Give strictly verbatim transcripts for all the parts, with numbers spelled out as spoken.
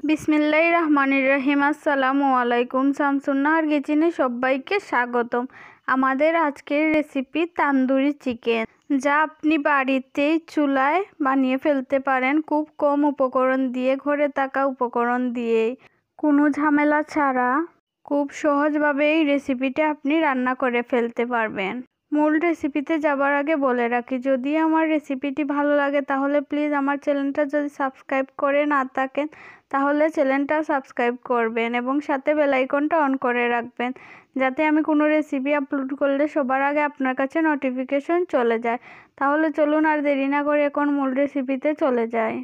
বিসমিল্লাহির রহমানির রহিম। আসসালামু আলাইকুম। শামসুন্নাহার কিচেনে সবাইকে স্বাগতম। আমাদের আজকের রেসিপি তান্দুরি চিকেন, যা আপনি বাড়িতেই চুলায় বানিয়ে ফেলতে পারেন খুব কম উপকরণ দিয়ে, ঘরে থাকা উপকরণ দিয়ে, কোনো ঝামেলা ছাড়া খুব সহজভাবে এই রেসিপিটা আপনি রান্না করে ফেলতে পারবেন। মূল রেসিপিতে যাবার আগে বলে রাখি, যদি আমার রেসিপিটি ভালো লাগে তাহলে প্লিজ আমার চ্যানেলটা যদি সাবস্ক্রাইব করে না থাকেন তাহলে চ্যানেলটা সাবস্ক্রাইব করবেন এবং সাথে বেল আইকনটা অন করে রাখবেন, যাতে আমি কোনো রেসিপি আপলোড করলে সবার আগে আপনার কাছে নোটিফিকেশন চলে যায়। তাহলে চলুন আর দেরি না করে এখন মূল রেসিপিতে চলে যাই।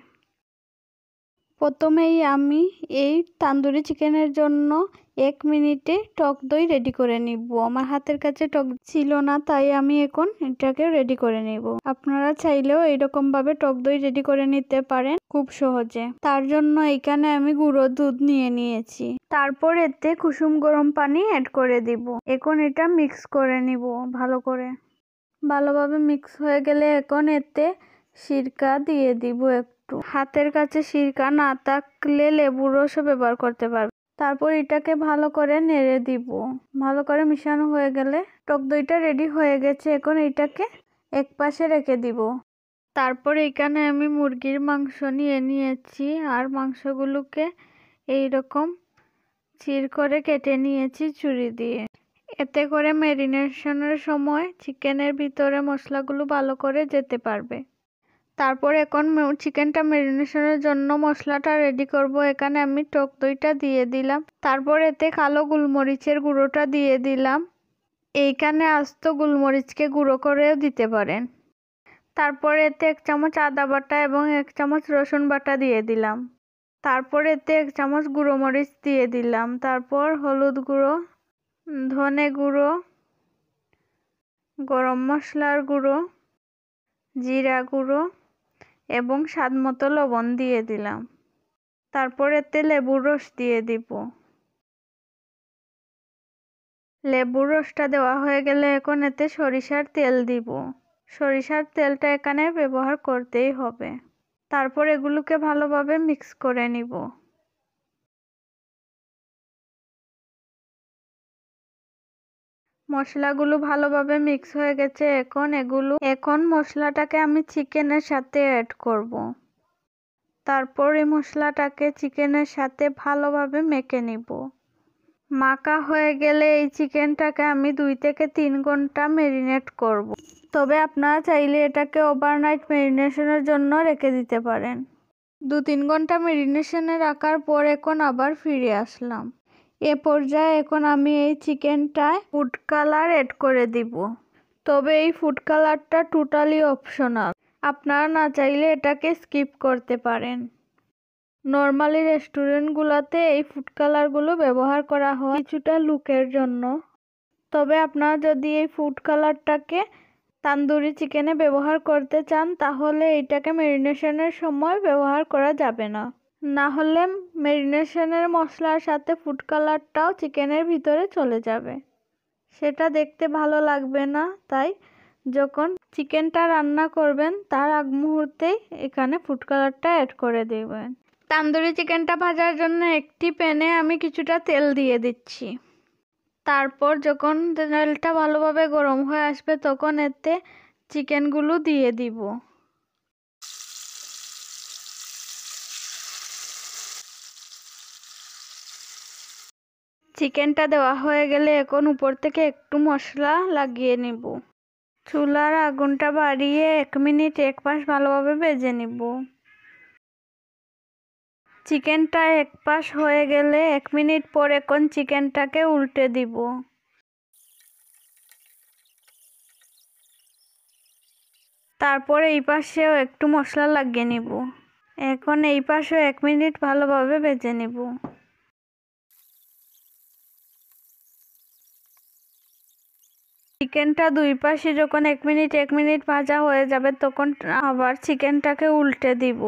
প্রথমেই আমি এই তান্দুরি চিকেনের জন্য এক মিনিটে টক দই রেডি করে নিব। আমার হাতের কাছে টক ছিল না, তাই আমি এখন এটাকে রেডি করে নিব। আপনারা চাইলেও এইরকম ভাবে টক দই রেডি করে নিতে পারেন খুব সহজে। তার জন্য এখানে আমি গুঁড়ো দুধ নিয়ে নিয়েছি। তারপর এতে কুসুম গরম পানি অ্যাড করে দিব। এখন এটা মিক্স করে নিব ভালো করে। ভালোভাবে মিক্স হয়ে গেলে এখন এতে সিরকা দিয়ে দিব একটু। হাতের কাছে সিরকা না থাকলে লেবুর রসও ব্যবহার করতে পারবে। তারপর এটাকে ভালো করে নেড়ে দিব। ভালো করে মিশানো হয়ে গেলে টক দইটা রেডি হয়ে গেছে। এখন এটাকে এক পাশে রেখে দিব। তারপর এখানে আমি মুরগির মাংস নিয়ে নিয়েছি আর মাংসগুলোকে এইরকম চির করে কেটে নিয়েছি ছুরি দিয়ে। এতে করে ম্যারিনেশনের সময় চিকেনের ভিতরে মশলাগুলো ভালো করে যেতে পারবে। তারপর এখন চিকেনটা ম্যারিনেশনের জন্য মশলাটা রেডি করব। এখানে আমি টক দইটা দিয়ে দিলাম। তারপর এতে কালো গোলমরিচের গুঁড়োটা দিয়ে দিলাম। এইখানে আস্ত গোলমরিচকে গুঁড়ো করেও দিতে পারেন। তারপর এতে এক চামচ আদা বাটা এবং এক চামচ রসুন বাটা দিয়ে দিলাম। তারপর এতে এক চামচ গুঁড়ো মরিচ দিয়ে দিলাম। তারপর হলুদ গুঁড়ো, ধনে গুঁড়ো, গরম মশলার গুঁড়ো, জিরা গুঁড়ো এবং স্বাদ মতো লবণ দিয়ে দিলাম। তারপর এতে লেবুর রস দিয়ে দিব। লেবুর রসটা দেওয়া হয়ে গেলে এখন এতে সরিষার তেল দিব। সরিষার তেলটা এখানে ব্যবহার করতেই হবে। তারপর এগুলোকে ভালোভাবে মিক্স করে নিব। মশলাগুলো ভালোভাবে মিক্স হয়ে গেছে। এখন এগুলো এখন মশলাটাকে আমি চিকেনের সাথে অ্যাড করব। তারপর এই মশলাটাকে চিকেনের সাথে ভালোভাবে মেখে নিব। মাখা হয়ে গেলে এই চিকেনটাকে আমি দুই থেকে তিন ঘন্টা ম্যারিনেট করব। তবে আপনারা চাইলে এটাকে ওভারনাইট ম্যারিনেশনের জন্য রেখে দিতে পারেন। দু তিন ঘন্টা ম্যারিনেশনে রাখার পর এখন আবার ফিরে আসলাম। এ পর্যায়ে এখন আমি এই চিকেনটায় ফুড কালার অ্যাড করে দিব। তবে এই ফুড কালারটা টোটালি অপশনাল, আপনারা না চাইলে এটাকে স্কিপ করতে পারেন। নর্মালি রেস্টুরেন্টগুলোতে এই ফুড কালারগুলো ব্যবহার করা হয় কিছুটা লুকের জন্য। তবে আপনারা যদি এই ফুড কালারটাকে তান্দুরি চিকেনে ব্যবহার করতে চান তাহলে এটাকে ম্যারিনেশনের সময় ব্যবহার করা যাবে না। না হলে ম্যারিনেশনের মশলার সাথে ফুড কালারটাও চিকেনের ভিতরে চলে যাবে, সেটা দেখতে ভালো লাগবে না। তাই যখন চিকেনটা রান্না করবেন তার আগ মুহূর্তেই এখানে ফুড কালারটা অ্যাড করে দেবেন। তান্দুরি চিকেনটা ভাজার জন্য একটি প্যানে আমি কিছুটা তেল দিয়ে দিচ্ছি। তারপর যখন তেলটা ভালোভাবে গরম হয়ে আসবে তখন এতে চিকেনগুলো দিয়ে দিব। চিকেনটা দেওয়া হয়ে গেলে এখন উপর থেকে একটু মশলা লাগিয়ে নিব। চুলার আগুনটা বাড়িয়ে এক মিনিট এক পাশ ভালোভাবে ভেজে নিব। চিকেনটা এক পাশ হয়ে গেলে এক মিনিট পর এখন চিকেনটাকে উল্টে দিব। তারপর এই পাশেও একটু মশলা লাগিয়ে নিব। এখন এই পাশেও এক মিনিট ভালোভাবে ভেজে নিব। চিকেনটা দুই পাশে যখন এক মিনিট এক মিনিট ভাজা হয়ে যাবে তখন আবার চিকেনটাকে উল্টে দিব।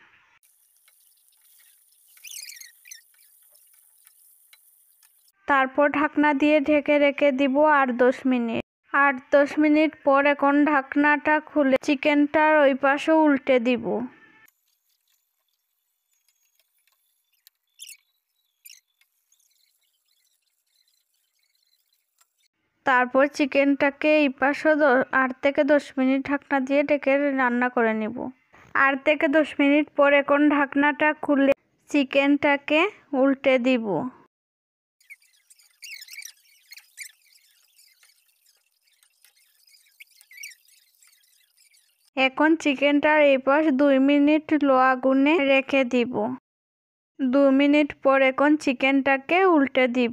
তারপর ঢাকনা দিয়ে ঢেকে রেখে দিব আট দশ মিনিট। আট দশ মিনিট পর এখন ঢাকনাটা খুলে চিকেনটার ওই পাশে উল্টে দিব। তারপর চিকেনটাকে এই পাশে আট থেকে দশ মিনিট ঢাকনা দিয়ে ঢেকে রান্না করে নিব। আট থেকে দশ মিনিট পর এখন ঢাকনাটা খুলে চিকেনটাকে উল্টে দিব। এখন চিকেনটার এই পাশ দুই মিনিট লো আগুনে রেখে দিব। দুই মিনিট পর এখন চিকেনটাকে উল্টে দিব।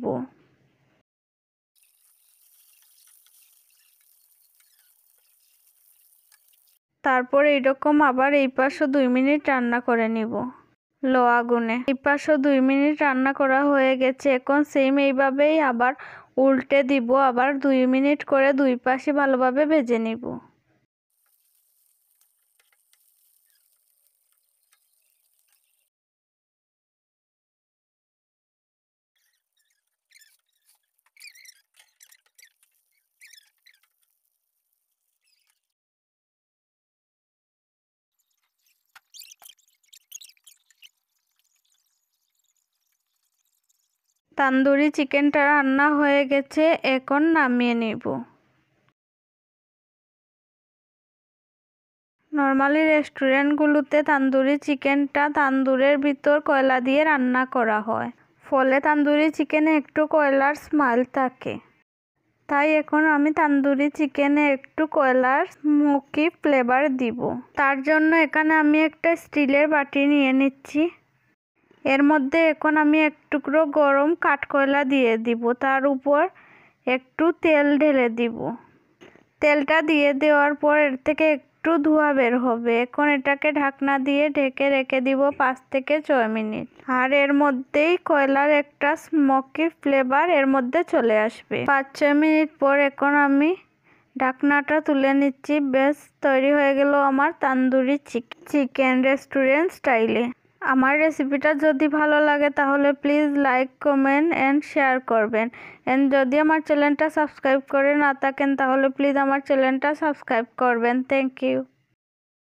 তারপর এইরকম আবার এই পাশও দুই মিনিট রান্না করে নিব লো আগুনে। এই পাশও দুই মিনিট রান্না করা হয়ে গেছে। এখন সেম এইভাবেই আবার উল্টে দিব, আবার দুই মিনিট করে দুই পাশে ভালোভাবে ভেজে নিব। তান্দুরি চিকেনটা রান্না হয়ে গেছে, এখন নামিয়ে নিব। নর্মালি রেস্টুরেন্টগুলোতে তান্দুরি চিকেনটা তান্দুরের ভিতর কয়লা দিয়ে রান্না করা হয়, ফলে তান্দুরি চিকেনে একটু কয়লার স্মেল থাকে। তাই এখন আমি তান্দুরি চিকেনে একটু কয়লার স্মোকি ফ্লেভার দিব। তার জন্য এখানে আমি একটা স্টিলের বাটি নিয়ে নিচ্ছি। এর মধ্যে এখন আমি এক টুকরো গরম কাঠকয়লা দিয়ে দিব, তার উপর একটু তেল ঢেলে দিব। তেলটা দিয়ে দেওয়ার পর এর থেকে একটু ধোঁয়া বের হবে। এখন এটাকে ঢাকনা দিয়ে ঢেকে রেখে দিব পাঁচ থেকে ছয় মিনিট। আর এর মধ্যেই কয়লার একটা স্মোকি ফ্লেভার এর মধ্যে চলে আসবে। পাঁচ ছয় মিনিট পর এখন আমি ঢাকনাটা তুলে নিচ্ছি। বেশ, তৈরি হয়ে গেল আমার তান্দুরি চিকেন রেস্টুরেন্ট স্টাইলে। আমার রেসিপিটা যদি ভালো লাগে তাহলে please like, comment and share করবেন। এন্ড যদি আমার চ্যানেলটা সাবস্ক্রাইব করে না থাকেন তাহলে প্লিজ আমার চ্যানেলটা সাবস্ক্রাইব করবেন। Thank you.